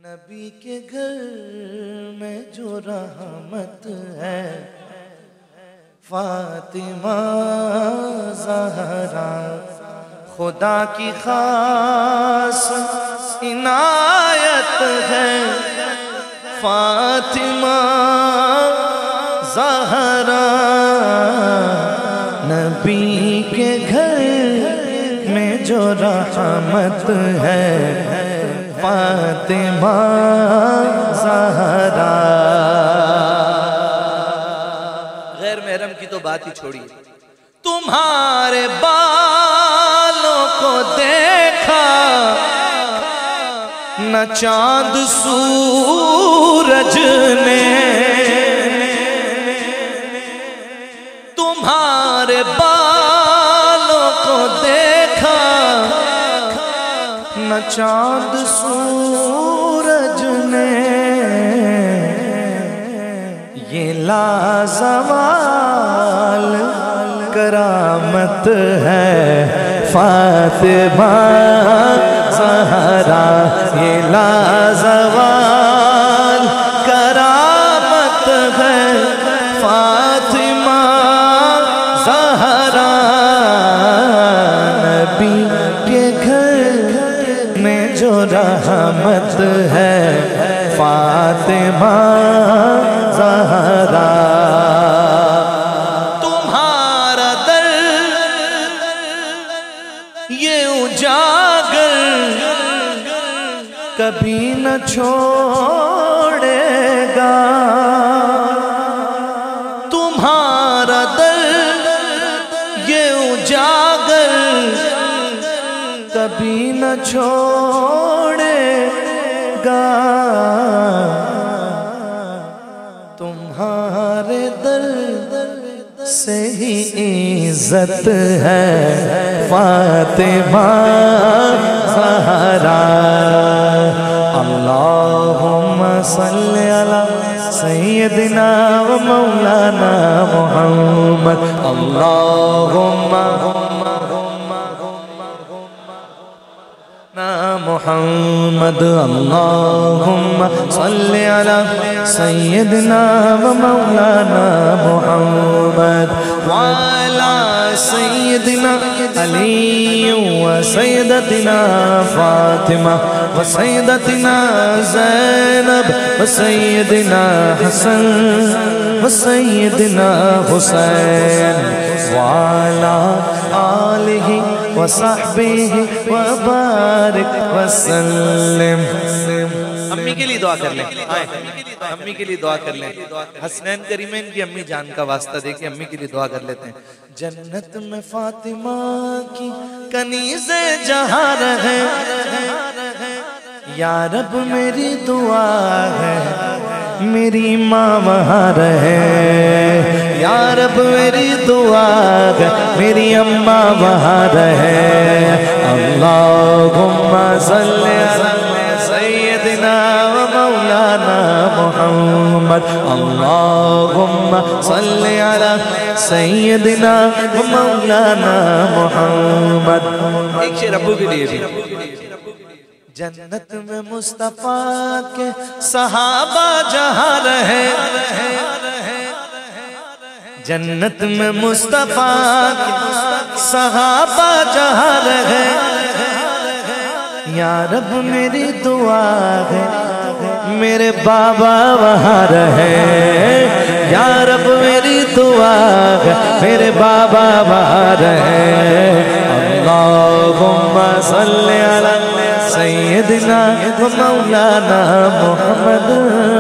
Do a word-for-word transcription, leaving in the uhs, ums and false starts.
نبی کے گھر میں جو رحمت ہے فاطمہ زہرا خدا کی خاص عنایت ہے فاطمہ زہرا نبی کے گھر میں جو رحمت ہے فاطمہ زہرا۔ غیر محرم کی تو بات ہی چھوڑیے، تمہارے بالوں کو دیکھا نہ چاند سورج نے، تمہارے بالوں کو دیکھا نہ چاند سورج نے، یہ لازوال کرامت ہے فاطمہ زہرا، یہ لازوال کرامت ہے فاطمہ زہرا، نبی کے گھر میں جو رحمت ہے فاطمہ زہرا۔ تمہارا در یہ اجاگر کبھی نہ چھوڑے گا، تمہارا در یہ اجاگر کبھی نہ چھوڑے گا، تمہارے در سے ہی عزت ہے فاطمہ زہرا۔ اللہم صلی علی سیدنا و مولانا محمد، اللہم محمد، اللہم صلی علی سیدنا و مولانا محمد وعلی سیدنا علی و سیدتنا فاطمہ و سیدتنا زینب و سیدنا حسن و سیدنا حسین وعلی آلہ وصحبہ وبارک وسلم۔ امی کے لیے دعا کر لیں، امی کے لیے دعا کر لیں، حسنین کریمین کی امی جان کا واسطہ دے کے امی کے لیے دعا کر لیتے ہیں۔ جنت میں فاطمہ کی کنیزیں جہاں رہے، یا رب میری دعا ہے میری ماں وہاں رہے، یا رب میری دعا ہے میری اماں وہاں رہے۔ اللہم صلی علی سیدنا و مولانا محمد، اللہم صلی علی سیدنا و مولانا محمد۔ ایک شعر ابو کے لیے بھی۔ جنت میں مصطفیٰ کے صحابہ جہاں رہے، جنت میں مصطفیٰ کے صحابہ جہاں رہے، یا رب میری دعا ہے میرے بابا وہاں رہے، یا رب میری دعا ہے میرے بابا وہاں رہے۔ اللہم صلی علی سیدنا و مولانا محمد